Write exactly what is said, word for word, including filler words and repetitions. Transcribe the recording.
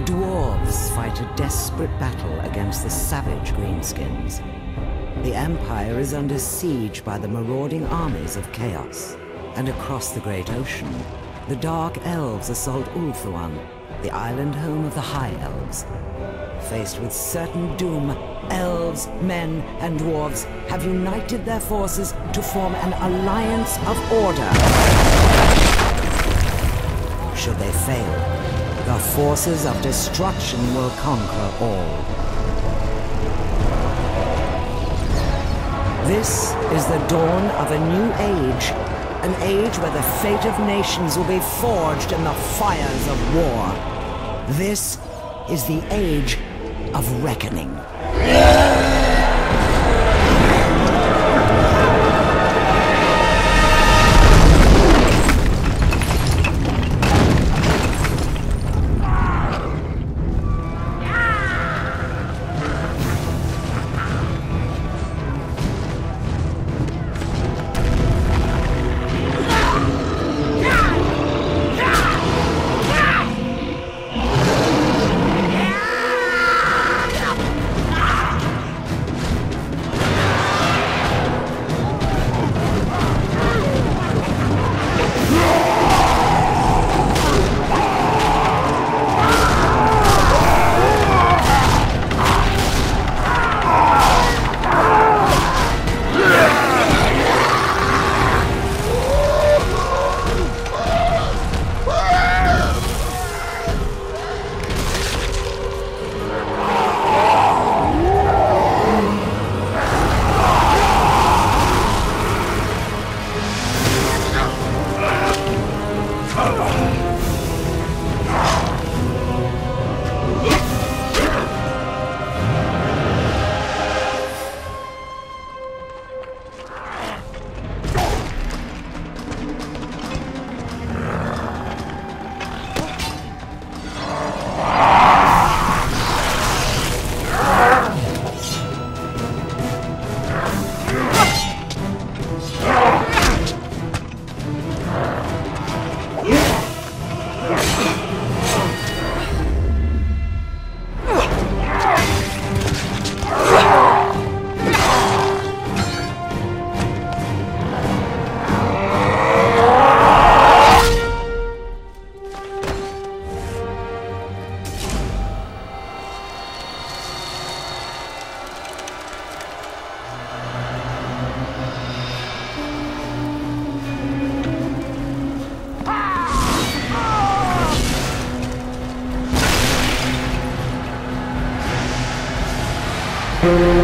dwarves fight a desperate battle against the savage greenskins. The Empire is under siege by the marauding armies of Chaos. And across the Great Ocean, the Dark Elves assault Ulthuan, the island home of the High Elves. Faced with certain doom, elves, men, and dwarves have united their forces to form an alliance of order. Should they fail, the forces of destruction will conquer all. This is the dawn of a new age, an age where the fate of nations will be forged in the fires of war. This is the age of reckoning. You